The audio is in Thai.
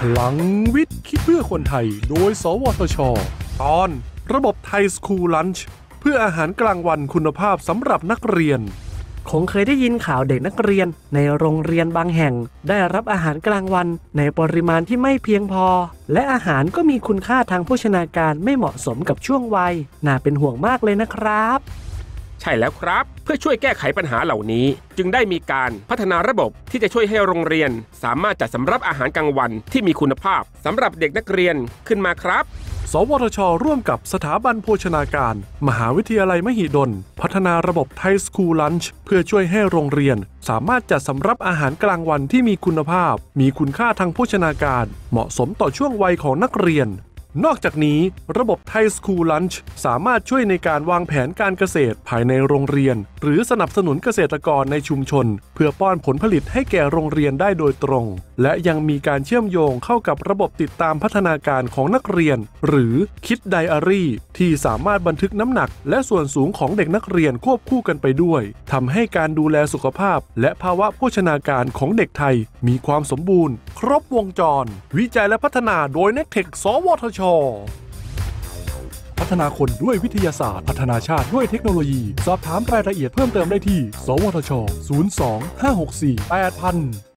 พลังวิทย์คิดเพื่อคนไทยโดยสวทช.ตอนระบบไทยสคูลลันช์เพื่ออาหารกลางวันคุณภาพสำหรับนักเรียนคงเคยได้ยินข่าวเด็กนักเรียนในโรงเรียนบางแห่งได้รับอาหารกลางวันในปริมาณที่ไม่เพียงพอและอาหารก็มีคุณค่าทางโภชนาการไม่เหมาะสมกับช่วงวัยน่าเป็นห่วงมากเลยนะครับใช่แล้วครับเพื่อช่วยแก้ไขปัญหาเหล่านี้จึงได้มีการพัฒนาระบบที่จะช่วยให้โรงเรียนสามารถจัดสำรับอาหารกลางวันที่มีคุณภาพสำหรับเด็กนักเรียนขึ้นมาครับสวทช.ร่วมกับสถาบันโภชนาการมหาวิทยาลัยมหิดลพัฒนาระบบไทยสคูลลันช์เพื่อช่วยให้โรงเรียนสามารถจัดสำรับอาหารกลางวันที่มีคุณภาพมีคุณค่าทางโภชนาการเหมาะสมต่อช่วงวัยของนักเรียนนอกจากนี้ระบบไทยสคูลลันช์สามารถช่วยในการวางแผนการเกษตรภายในโรงเรียนหรือสนับสนุนเกษตรกรในชุมชนเพื่อป้อนผลผลิตให้แก่โรงเรียนได้โดยตรงและยังมีการเชื่อมโยงเข้ากับระบบติดตามพัฒนาการของนักเรียนหรือคิดไดอารี่ที่สามารถบันทึกน้ำหนักและส่วนสูงของเด็กนักเรียนควบคู่กันไปด้วยทำให้การดูแลสุขภาพและภาวะโภชนาการของเด็กไทยมีความสมบูรณ์ครบวงจรวิจัยและพัฒนาโดย Nectech สวทช.พัฒนาคนด้วยวิทยาศาสตร์พัฒนาชาติด้วยเทคโนโลยีสอบถามรายละเอียดเพิ่มเติมได้ที่สวทช. 02 564 8000